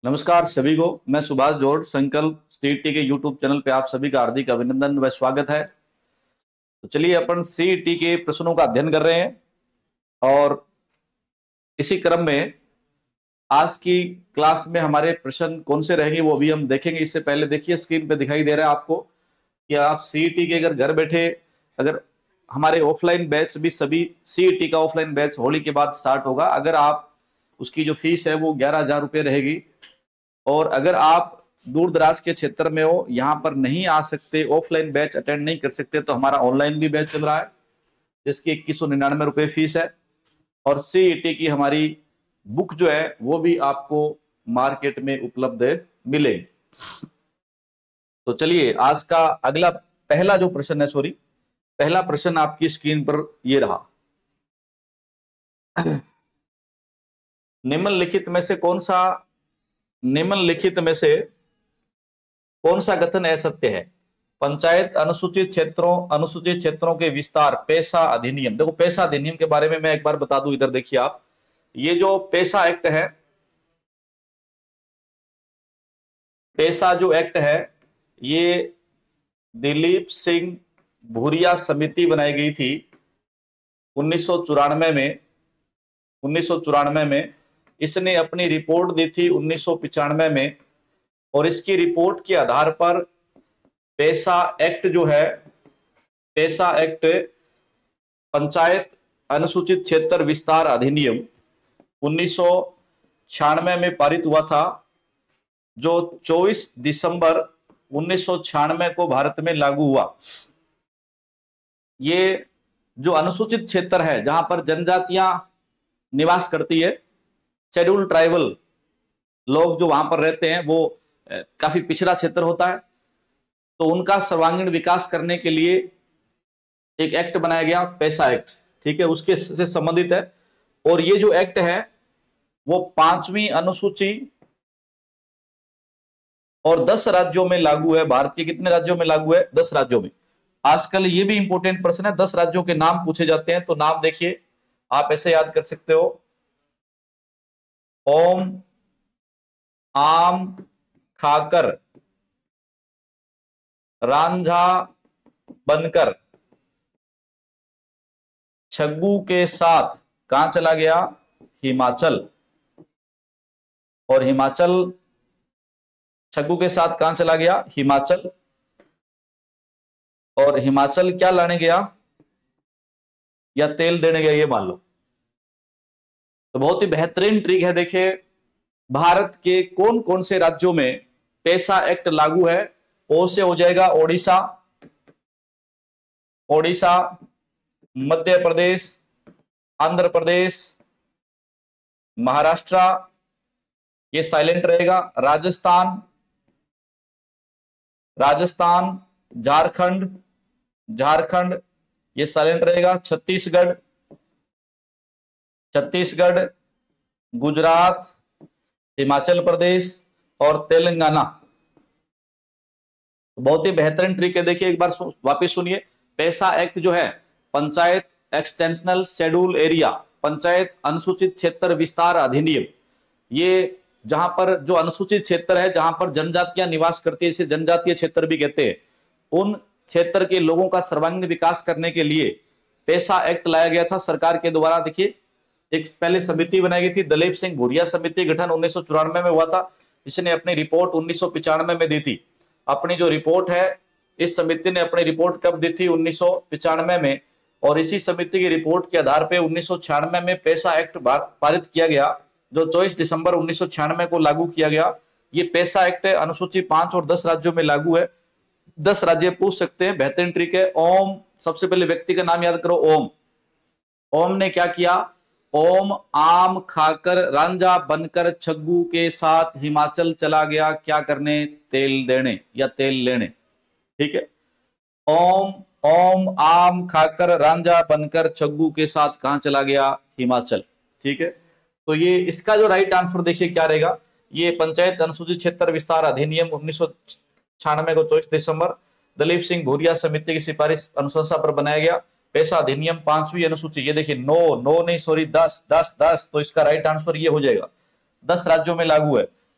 नमस्कार सभी को। मैं सुभाष जोड़ संकल्प सीईटी के यूट्यूब चैनल पे आप सभी का हार्दिक अभिनंदन व स्वागत है। तो चलिए अपन सीईटी के प्रश्नों का अध्ययन कर रहे हैं और इसी क्रम में आज की क्लास में हमारे प्रश्न कौन से रहेंगे वो भी हम देखेंगे। इससे पहले देखिए स्क्रीन पे दिखाई दे रहा है आपको कि आप सीईटी के अगर घर बैठे अगर हमारे ऑफलाइन बैच भी सभी सीईटी का ऑफलाइन बैच होली के बाद स्टार्ट होगा। अगर आप उसकी जो फीस है वो 11,000 रुपये रहेगी और अगर आप दूर दराज के क्षेत्र में हो, यहाँ पर नहीं आ सकते, ऑफलाइन बैच अटेंड नहीं कर सकते, तो हमारा ऑनलाइन भी बैच चल रहा है जिसकी 2199 रुपये फीस है। और सीईटी की हमारी बुक जो है वो भी आपको मार्केट में उपलब्ध मिलेगी। तो चलिए आज का अगला पहला जो प्रश्न है, पहला प्रश्न आपकी स्क्रीन पर ये रहा। निम्नलिखित में से कौन सा कथन असत्य है? पंचायत अनुसूचित क्षेत्रों के विस्तार पेशा अधिनियम। देखो पेशा अधिनियम के बारे में मैं एक बार बता दूं, इधर देखिए आप, ये जो पेशा एक्ट है, पेशा जो एक्ट है ये दिलीप सिंह भूरिया समिति बनाई गई थी 1994 में। इसने अपनी रिपोर्ट दी थी 1995 में और इसकी रिपोर्ट के आधार पर पेशा एक्ट जो है, पेशा एक्ट पंचायत अनुसूचित क्षेत्र विस्तार अधिनियम 1996 में पारित हुआ था, जो 24 दिसंबर 1996 को भारत में लागू हुआ। ये जो अनुसूचित क्षेत्र है जहां पर जनजातियां निवास करती है, शेड्यूल ट्राइबल लोग जो वहां पर रहते हैं, वो काफी पिछड़ा क्षेत्र होता है, तो उनका सर्वांगीण विकास करने के लिए एक एक्ट बनाया गया, पेशा एक्ट। ठीक है, उसके से संबंधित है। और ये जो एक्ट है वो 5वीं अनुसूची और 10 राज्यों में लागू है। भारत के कितने राज्यों में लागू है? 10 राज्यों में। आजकल ये भी इंपॉर्टेंट प्रश्न है, 10 राज्यों के नाम पूछे जाते हैं, तो नाम देखिए आप ऐसे याद कर सकते हो: ओम, आम, खाकर, रांझा, बनकर, छग्गू के साथ कहां चला गया? हिमाचल। और हिमाचल, छग्गू के साथ कहां चला गया? हिमाचल। और हिमाचल क्या लाने गया या तेल देने गया, ये मान लो। तो बहुत ही बेहतरीन ट्रिक है। देखिए भारत के कौन कौन से राज्यों में पेशा एक्ट लागू है। ओ से हो जाएगा ओडिशा, मध्य प्रदेश, आंध्र प्रदेश, महाराष्ट्र, ये साइलेंट रहेगा, राजस्थान, झारखंड, ये साइलेंट रहेगा, छत्तीसगढ़, गुजरात, हिमाचल प्रदेश और तेलंगाना। बहुत ही बेहतरीन ट्रिक है। देखिए एक बार वापस सुनिए। पेशा एक्ट जो है panchayat extensional schedule area, panchayat अनुसूचित क्षेत्र विस्तार अधिनियम, ये जहां पर जो अनुसूचित क्षेत्र है जहां पर जनजातियां निवास करती है, इसे जनजातीय क्षेत्र भी कहते हैं, उन क्षेत्र के लोगों का सर्वांगीण विकास करने के लिए पेशा एक्ट लाया गया था सरकार के द्वारा। देखिए एक पहले समिति बनाई गई थी, दिलीप सिंह भूरिया समिति, गठन 1994 में हुआ था। इसने अपनी रिपोर्ट 1995 में दी थी। अपनी जो रिपोर्ट है, इस समिति ने अपनी रिपोर्ट कब दी थी? 1995 में। और इसी समिति की रिपोर्ट के आधार पर 1996 में पेशा एक्ट पारित किया गया, जो 24 दिसंबर 1996 को लागू किया गया। ये पेशा एक्ट अनुसूची 5 और 10 राज्यों में लागू है। 10 राज्य पूछ सकते हैं, बेहतरीन ट्रिक है। ओम, सबसे पहले व्यक्ति का नाम याद करो, ओम ने क्या किया? ओम आम खाकर रांझा बनकर छग्गू के साथ हिमाचल चला गया, क्या करने? तेल देने या तेल लेने। ठीक है, ओम आम खाकर रांझा बनकर छग्गू के साथ कहां चला गया? हिमाचल। ठीक है, तो ये इसका जो राइट आंसर देखिए क्या रहेगा। ये पंचायत अनुसूचित क्षेत्र विस्तार अधिनियम 1996 को 24 दिसंबर दिलीप सिंह भूरिया समिति की सिफारिश अनुशंसा पर बनाया गया। पेशा अधिनियम 5वीं अनुसूची, ये देखिए 10, तो इसका राइट आंसर ये हो जाएगा। 10 राज्यों में लागू है।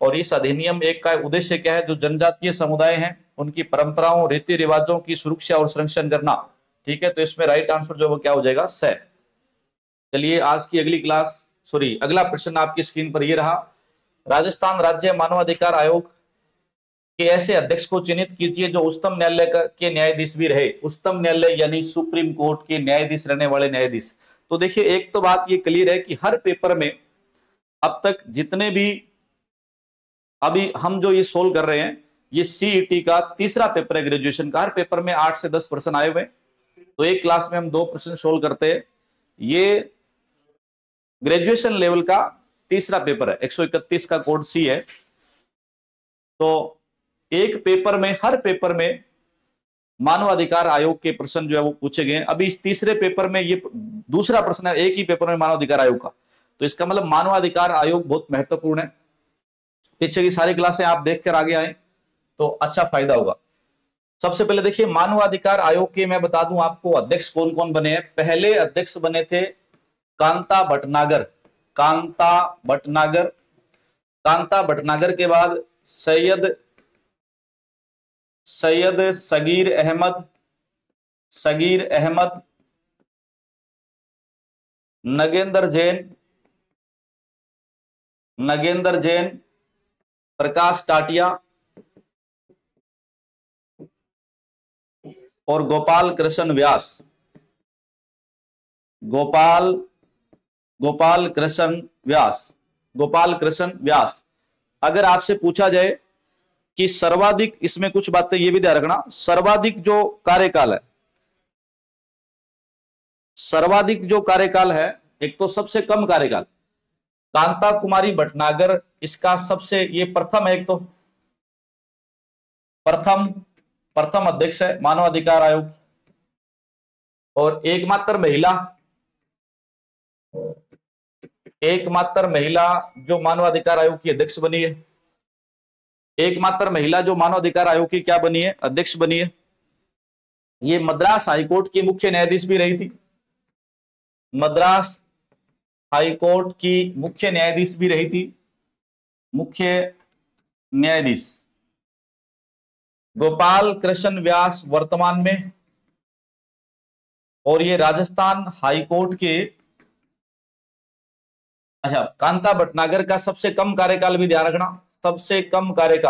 और इस अधिनियम एक का उद्देश्य क्या है, जो जनजातीय समुदाय हैं उनकी परंपराओं रीति रिवाजों की सुरक्षा और संरक्षण करना। ठीक है, तो इसमें राइट आंसर जो वो क्या हो जाएगा, स। चलिए आज की अगली क्लास अगला प्रश्न आपकी स्क्रीन पर ये रहा, राजस्थान राज्य मानवाधिकार आयोग के ऐसे अध्यक्ष को चिन्हित कीजिए जो उच्चतम न्यायालय के न्यायाधीश भी रहे। उच्चतम न्यायालय यानी सुप्रीम कोर्ट के न्यायाधीश रहने वाले न्यायाधीश। तो देखिए एक तो बात ये क्लियर है कि हर पेपर में अब तक जितने भी अभी हम जो ये सोल्व कर रहे हैं, ये सीईटी का तीसरा पेपर है ग्रेजुएशन का, हर पेपर में 8 से 10 प्रश्न आए हुए। तो एक क्लास में हम 2 प्रश्न सोल्व करते हैं। ये ग्रेजुएशन लेवल का तीसरा पेपर है, 131 का कोड सी है। तो एक पेपर में, हर पेपर में मानवाधिकार आयोग के प्रश्न जो है वो पूछे गए। अभी इस तीसरे पेपर में ये दूसरा प्रश्न है एक ही पेपर में मानवाधिकार आयोग का। तो इसका मतलब मानवाधिकार आयोग बहुत महत्वपूर्ण है। पीछे की सारी क्लासें आप देखकर आगे आए तो अच्छा फायदा होगा। सबसे पहले देखिए मानवाधिकार आयोग के मैं बता दूं आपको अध्यक्ष कौन कौन बने हैं। पहले अध्यक्ष बने थे कांता भटनागर। कांता भटनागर के बाद सैयद सगीर अहमद, नगेंद्र जैन, प्रकाश टाटिया और गोपाल कृष्ण व्यास। अगर आपसे पूछा जाए कि सर्वाधिक, इसमें कुछ बातें ये भी ध्यान रखना, सर्वाधिक जो कार्यकाल है, एक तो सबसे कम कार्यकाल कांता कुमारी भटनागर, इसका सबसे ये प्रथम है, एक तो प्रथम अध्यक्ष है मानवाधिकार आयोग। और एकमात्र महिला जो मानवाधिकार आयोग की अध्यक्ष बनी है, एकमात्र महिला जो मानवाधिकार आयोग की क्या बनी है, अध्यक्ष बनी है। ये मद्रास हाईकोर्ट की मुख्य न्यायाधीश भी रही थी। मद्रास हाईकोर्ट की मुख्य न्यायाधीश भी रही थी, मुख्य न्यायाधीश। गोपाल कृष्ण व्यास वर्तमान में, और ये राजस्थान हाईकोर्ट के, अच्छा कांता भटनागर का सबसे कम कार्यकाल भी ध्यान रखना, सबसे कम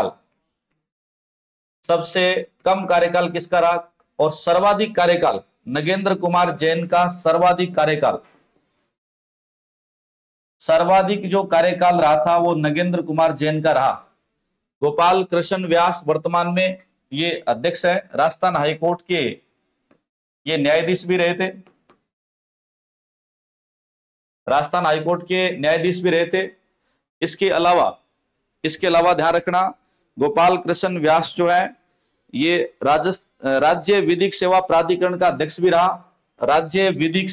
कार्यकाल किसका रहा, और सर्वाधिक कार्यकाल नगेंद्र कुमार जैन का सर्वाधिक जो कार्यकाल रहा था वो नगेंद्र कुमार जैन का रहा। गोपाल कृष्ण व्यास वर्तमान में ये अध्यक्ष है, राजस्थान हाईकोर्ट के ये न्यायाधीश भी रहे थे, राजस्थान हाईकोर्ट के न्यायाधीश भी रहे थे। इसके अलावा ध्यान रखना गोपाल कृष्ण व्यास जो है ये राज्य विधिक सेवा प्राधिकरण का अध्यक्ष भी रहा। राज्य विधिक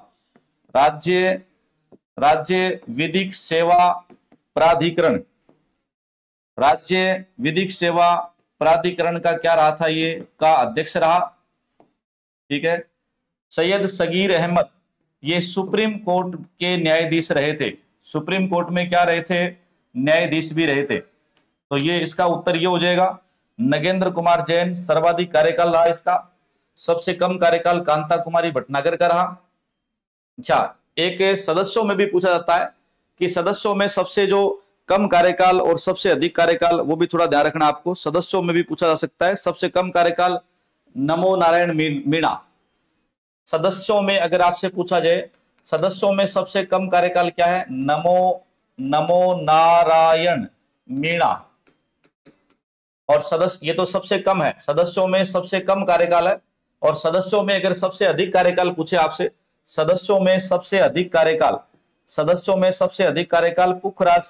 सेवा प्राधिकरण का क्या रहा था, ये का अध्यक्ष रहा। ठीक है। सैयद सगीर अहमद ये सुप्रीम कोर्ट के न्यायाधीश रहे थे, सुप्रीम कोर्ट में क्या रहे थे, न्यायाधीश भी रहे थे। तो ये इसका उत्तर ये हो जाएगा। नगेंद्र कुमार जैन सर्वाधिक कार्यकाल रहा, इसका सबसे कम कार्यकाल कांता कुमारी भटनागर का रहा। अच्छा, एक सदस्यों में भी पूछा जाता है कि सदस्यों में सबसे जो कम कार्यकाल और सबसे अधिक कार्यकाल, वो भी थोड़ा ध्यान रखना आपको, सदस्यों में भी पूछा जा सकता है। सबसे कम कार्यकाल नमो नारायण मीणा। सदस्यों में अगर आपसे पूछा जाए सदस्यों में सबसे कम कार्यकाल क्या है, नमो नारायण मीणा। और सदस्य ये तो सबसे कम है, सदस्यों में सबसे कम कार्यकाल है। और सदस्यों में अगर सबसे अधिक कार्यकाल पूछे आपसे, सदस्यों में सबसे अधिक कार्यकाल पुखराज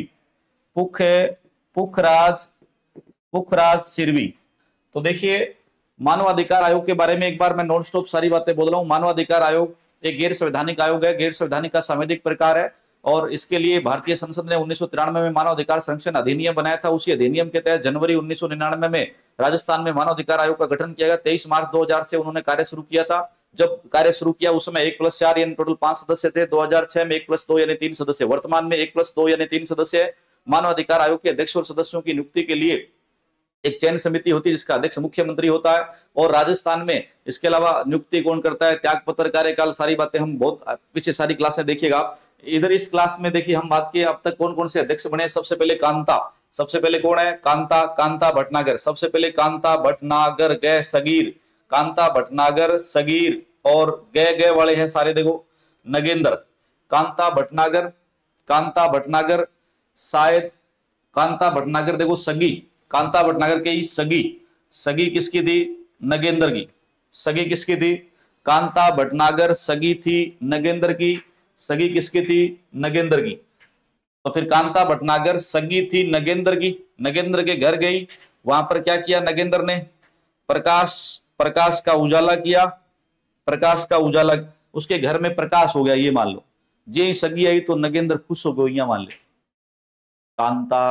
सिरवी। तो देखिए मानवाधिकार आयोग के बारे में एक बार मैं नॉन स्टॉप सारी बातें बोल रहा हूं। मानवाधिकार आयोग एक गैर संवैधानिक आयोग है, गैर संवैधानिक का सांविधिक प्रकार है। और इसके लिए भारतीय संसद ने 1993 में मानवाधिकार संरक्षण अधिनियम बनाया था। उसी अधिनियम के तहत जनवरी 1999 में राजस्थान में मानवाधिकार आयोग का गठन किया गया। 23 मार्च 2000 से उन्होंने कार्य शुरू किया था। जब कार्य शुरू किया उस समय 1+4 यानी टोटल 5 सदस्य थे। 2006 में 1+2 यानी 3 सदस्य, वर्तमान में 1+2 यानी 3 सदस्य है। मानवाधिकार आयोग के अध्यक्ष और सदस्यों की नियुक्ति के लिए एक चयन समिति होती है जिसका अध्यक्ष मुख्यमंत्री होता है। और राजस्थान में इसके अलावा नियुक्ति कौन करता है, त्यागपत्र, कार्यकाल, सारी बातें हम बहुत पीछे सारी क्लासें देखिएगा आप। इधर इस क्लास में देखिए हम बात किए अब तक कौन कौन से अध्यक्ष बने। सबसे पहले कांता, सबसे पहले कौन है, कांता, कांता भटनागर, सबसे पहले कांता भटनागर गए सगीर, कांता भटनागर सगीर, और गए वाले हैं सारे देखो नगेंद्र, कांता भटनागर, कांता भटनागर, शायद कांता भटनागर देखो सगी, कांता भटनागर के सगी, सगी किसकी थी, नगेंद्र की, सगी किसकी थी, कांता भटनागर सगी थी नगेंद्र की, सगी किसकी थी, नगेंद्र की। तो फिर कांता भटनागर सगी थी नगेंद्र की, नगेंद्र के घर गई, वहां पर क्या किया नगेंद्र ने, प्रकाश का उजाला किया, प्रकाश का उजाला, उसके घर में प्रकाश हो गया ये मान लो। जे सगी आई तो नगेंद्र खुश हो गए, मान ले। कांता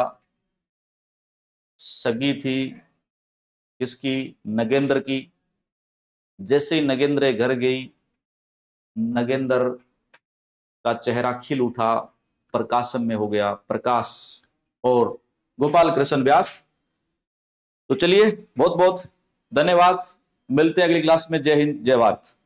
सगी थी किसकी, नगेंद्र की। जैसे ही नगेंद्र घर गई, नगेंद्र का चेहरा खिल उठा, प्रकाशम में हो गया प्रकाश, और गोपाल कृष्ण व्यास। तो चलिए बहुत बहुत धन्यवाद, मिलते हैं अगली क्लास में। जय हिंद, जय भारत।